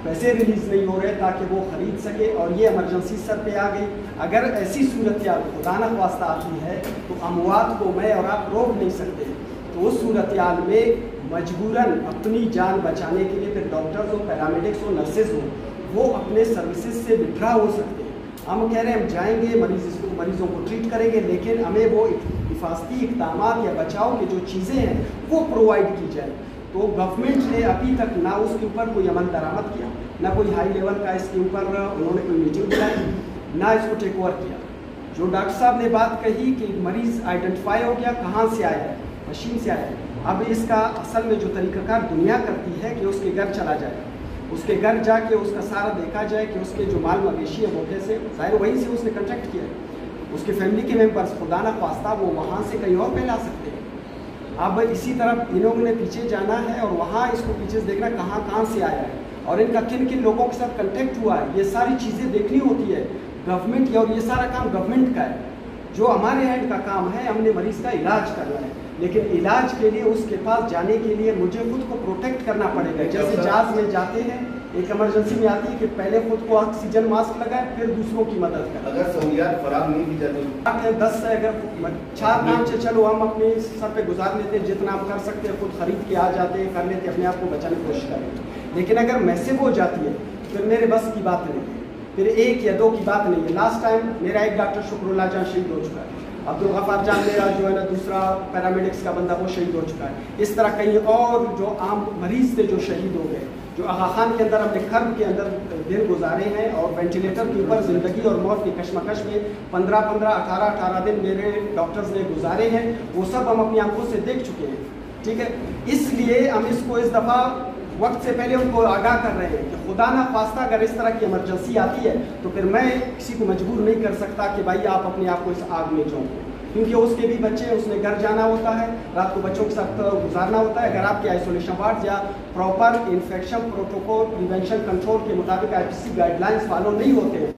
पैसे रिलीज़ नहीं हो रहे ताकि वो ख़रीद सके, और ये इमरजेंसी सर पे आ गई। अगर ऐसी सूरत खुदा न ख्वास्ता आती है तो अमवात को मैं और आप रोक नहीं सकते। तो उस सूरत में मजबूरन अपनी जान बचाने के लिए फिर डॉक्टर्स हो, पैरामेडिक्स हो, नर्सेज हो, वो अपने सर्विसेज से विड्रा हो सकते हैं। हम कह रहे हैं हम जाएंगे, मरीज़ों को ट्रीट करेंगे, लेकिन हमें वो हिफाजती इक़दामात या बचाव की जो चीज़ें हैं वो प्रोवाइड की जाए। तो गवर्नमेंट ने अभी तक ना उसके ऊपर कोई अमल दरामद किया, ना कोई हाई लेवल का इसके ऊपर उन्होंने कोई मीटिंग बुलाई, ना इसको टेक ओवर किया। जो डॉक्टर साहब ने बात कही कि मरीज़ आइडेंटिफाई हो गया, कहाँ से आया है, मशीन से आया है। अब इसका असल में जो तरीक़ाकार दुनिया करती है कि उसके घर चला जाए, उसके घर जाके उसका सारा देखा जाए कि उसके जो माल मवेशी है वो कैसे, ज़ाहिर वहीं से उसने कॉन्टैक्ट किया है, उसके फैमिली के मेम्बर्स खुदा न ख्वास्ता वो वहाँ से कहीं और फैला सकते हैं। अब इसी तरफ इन लोगों ने पीछे जाना है और वहाँ इसको पीछे से देखना कहाँ से आया है और इनका किन किन लोगों के साथ कॉन्टैक्ट हुआ है, ये सारी चीज़ें देखनी होती है गवर्नमेंट की। और ये सारा काम गवर्नमेंट का है, जो हमारे एंड का काम है हमने मरीज़ का इलाज करना है, लेकिन इलाज के लिए उसके पास जाने के लिए मुझे खुद को प्रोटेक्ट करना पड़ेगा। जैसे जहाज़ में जाते हैं, एक इमरजेंसी में आती है कि पहले खुद को ऑक्सीजन मास्क लगाए, फिर दूसरों की मदद करें। अगर सहूलियात फराहम नहीं की जाती 10 से अगर 4 काम से चलो हम अपने सर पे गुजार लेते हैं, जितना हम कर सकते हैं खुद खरीद के आ जाते हैं, कर लेते, अपने आप को बचाने की कोशिश करें। लेकिन अगर मैसिव हो जाती है फिर मेरे बस की बात नहीं है, फिर 1 या 2 की बात नहीं है। लास्ट टाइम मेरा एक डॉक्टर शुक्रुल्लाह जान शहीद हो चुका है, अब्दुल गफ्फार जान मेरा जो है ना दूसरा पैरामेडिक्स का बंदा वो शहीद हो चुका है। इस तरह कई और जो आम मरीज़ थे जो शहीद हो गए, जो आगा खान के अंदर हमने खर्ब के अंदर दिन गुजारे हैं और वेंटिलेटर के ऊपर ज़िंदगी और मौत की कशमकश में 15-15, 18-18 दिन मेरे डॉक्टर्स ने गुजारे हैं, वो सब हम अपनी आंखों से देख चुके हैं। ठीक है, इसलिए हम इसको इस दफ़ा वक्त से पहले उनको आगाह कर रहे हैं कि खुदा ना ख्वास्ता अगर इस तरह की इमरजेंसी आती है तो फिर मैं किसी को मजबूर नहीं कर सकता कि भाई आप अपने आप को इस आग में झोंको, क्योंकि उसके भी बच्चे, उसने घर जाना होता है, रात को बच्चों के साथ गुजारना होता है। अगर आपके आइसोलेशन वार्ड या proper infection protocol prevention control के मुताबिक IPC गाइडलाइंस फॉलो नहीं होते हैं